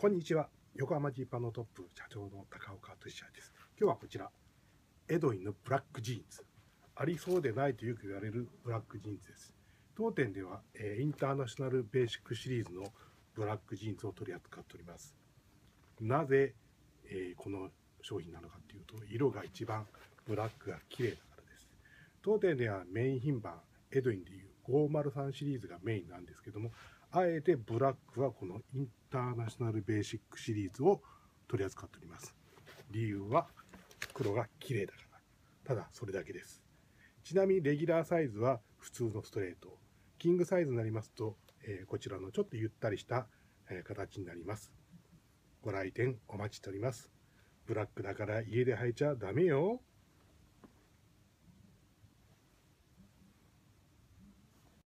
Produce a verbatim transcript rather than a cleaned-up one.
こんにちは。横浜ジーパンのトップ社長の高岡俊也です。今日はこちら、エドウィンのブラックジーンズ。ありそうでないとよく言われるブラックジーンズです。当店では、えー、インターナショナルベーシックシリーズのブラックジーンズを取り扱っております。なぜ、えー、この商品なのかというと、色が一番ブラックが綺麗だからです。当店ではメイン品番、エドウィンでいうごーまるさんシリーズがメインなんですけども、あえてブラックはこのインターナショナルベーシックシリーズを取り扱っております。理由は黒が綺麗だから。ただそれだけです。ちなみにレギュラーサイズは普通のストレート。キングサイズになりますと、えー、こちらのちょっとゆったりした、えー、形になります。ご来店お待ちしております。ブラックだから家で履いちゃダメよ。